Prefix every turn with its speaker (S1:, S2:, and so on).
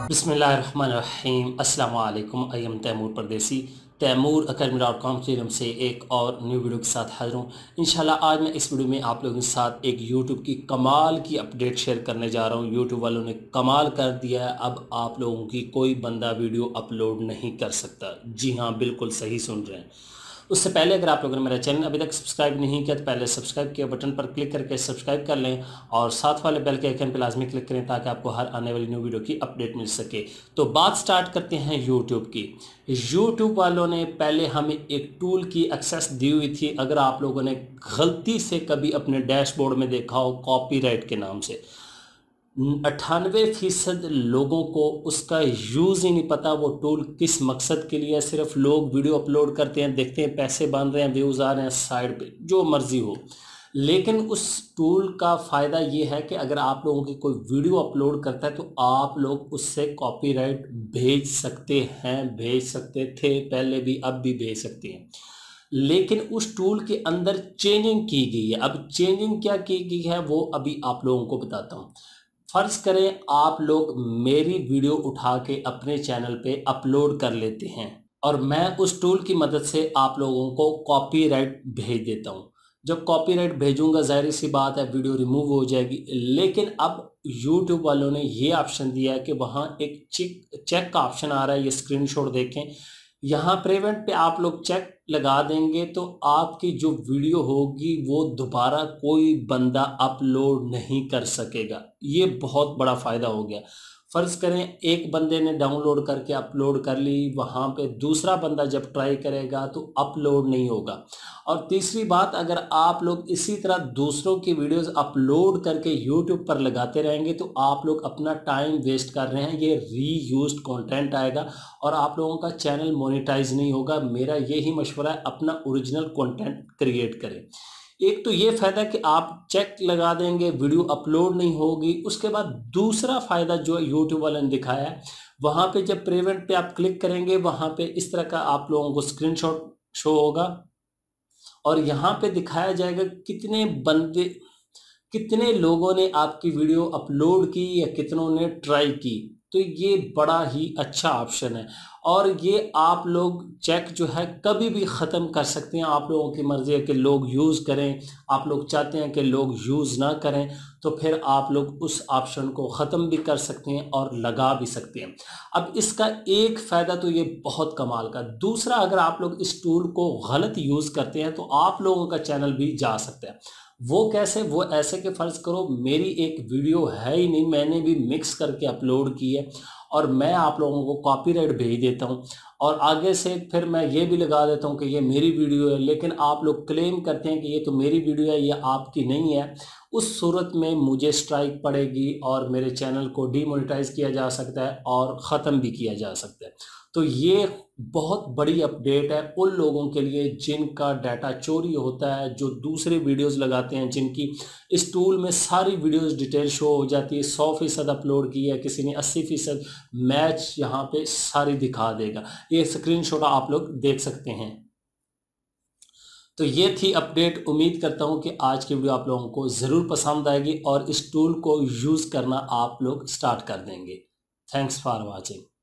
S1: बिस्मिल्लाहिर्रहमानिर्रहीम। अस्सलाम वालेकुम। आई एम तैमूर परदेसी। तैमूरacademy.com की तरफ से एक और न्यू वीडियो के साथ हाजिर हूँ। इंशाल्लाह आज मैं इस वीडियो में आप लोगों के साथ एक यूट्यूब की कमाल की अपडेट शेयर करने जा रहा हूँ। यूट्यूब वालों ने कमाल कर दिया है। अब आप लोगों की कोई बंदा वीडियो अपलोड नहीं कर सकता। जी हाँ, बिल्कुल सही सुन रहे हैं। उससे पहले अगर आप लोगों ने मेरा चैनल अभी तक सब्सक्राइब नहीं किया तो पहले सब्सक्राइब के बटन पर क्लिक करके सब्सक्राइब कर लें और साथ वाले बेल के आइकन पर लाजमी क्लिक करें ताकि आपको हर आने वाली न्यू वीडियो की अपडेट मिल सके। तो बात स्टार्ट करते हैं यूट्यूब की। यूट्यूब वालों ने पहले हमें एक टूल की एक्सेस दी हुई थी। अगर आप लोगों ने गलती से कभी अपने डैशबोर्ड में देखा हो कॉपीराइट के नाम से, 98% लोगों को उसका यूज़ ही नहीं पता वो टूल किस मकसद के लिए है। सिर्फ लोग वीडियो अपलोड करते हैं, देखते हैं पैसे बन रहे हैं, व्यूज़ आ रहे हैं, साइड पे जो मर्ज़ी हो। लेकिन उस टूल का फ़ायदा ये है कि अगर आप लोगों की कोई वीडियो अपलोड करता है तो आप लोग उससे कॉपीराइट भेज सकते हैं, भेज सकते थे पहले भी, अब भी भेज सकते हैं। लेकिन उस टूल के अंदर चेंजिंग की गई है। अब चेंजिंग क्या की गई है वो अभी आप लोगों को बताता हूँ। फ़र्ज़ करें आप लोग मेरी वीडियो उठा के अपने चैनल पे अपलोड कर लेते हैं और मैं उस टूल की मदद से आप लोगों को कॉपीराइट भेज देता हूँ। जब कॉपीराइट भेजूंगा ज़ाहिर सी बात है वीडियो रिमूव हो जाएगी। लेकिन अब यूट्यूब वालों ने ये ऑप्शन दिया है कि वहाँ एक चेक का ऑप्शन आ रहा है। ये स्क्रीनशॉट देखें, यहाँ प्रिवेंट पे आप लोग चेक लगा देंगे तो आपकी जो वीडियो होगी वो दोबारा कोई बंदा अपलोड नहीं कर सकेगा। ये बहुत बड़ा फ़ायदा हो गया। फ़र्ज़ करें एक बंदे ने डाउनलोड करके अपलोड कर ली, वहाँ पे दूसरा बंदा जब ट्राई करेगा तो अपलोड नहीं होगा। और तीसरी बात, अगर आप लोग इसी तरह दूसरों की वीडियोस अपलोड करके यूट्यूब पर लगाते रहेंगे तो आप लोग अपना टाइम वेस्ट कर रहे हैं। ये रीयूज्ड कंटेंट आएगा और आप लोगों का चैनल मोनेटाइज नहीं होगा। मेरा यही मशवरा है, अपना ओरिजिनल कंटेंट क्रिएट करें। एक तो ये फ़ायदा कि आप चेक लगा देंगे, वीडियो अपलोड नहीं होगी। उसके बाद दूसरा फ़ायदा जो यूट्यूब वाले ने दिखाया है, वहाँ पे जब प्रिवेंट पे आप क्लिक करेंगे वहाँ पे इस तरह का आप लोगों को स्क्रीनशॉट शो होगा और यहाँ पे दिखाया जाएगा कितने बंदे, कितने लोगों ने आपकी वीडियो अपलोड की या कितनों ने ट्राई की। तो ये बड़ा ही अच्छा ऑप्शन है और ये आप लोग चेक जो है कभी भी ख़त्म कर सकते हैं। आप लोगों की मर्ज़ी है कि लोग यूज़ करें, आप लोग चाहते हैं कि लोग यूज़ ना करें तो फिर आप लोग उस ऑप्शन को ख़त्म भी कर सकते हैं और लगा भी सकते हैं। अब इसका एक फ़ायदा तो ये बहुत कमाल का। दूसरा, अगर आप लोग इस टूल को गलत यूज़ करते हैं तो आप लोगों का चैनल भी जा सकता है। वो कैसे? वो ऐसे कि फ़र्ज़ करो मेरी एक वीडियो है ही नहीं, मैंने भी मिक्स करके अपलोड की है और मैं आप लोगों को कॉपीराइट भेज देता हूँ और आगे से फिर मैं ये भी लगा देता हूँ कि ये मेरी वीडियो है, लेकिन आप लोग क्लेम करते हैं कि ये तो मेरी वीडियो है, ये आपकी नहीं है। उस सूरत में मुझे स्ट्राइक पड़ेगी और मेरे चैनल को डीमोनेटाइज किया जा सकता है और ख़त्म भी किया जा सकता है। तो ये बहुत बड़ी अपडेट है उन लोगों के लिए जिनका डाटा चोरी होता है, जो दूसरे वीडियोस लगाते हैं, जिनकी इस टूल में सारी वीडियोस डिटेल शो हो जाती है। 100% अपलोड की है किसी ने, 80% मैच यहाँ पे सारी दिखा देगा। ये स्क्रीनशॉट आप लोग देख सकते हैं। तो ये थी अपडेट। उम्मीद करता हूँ कि आज की वीडियो आप लोगों को ज़रूर पसंद आएगी और इस टूल को यूज़ करना आप लोग स्टार्ट कर देंगे। Thanks for watching.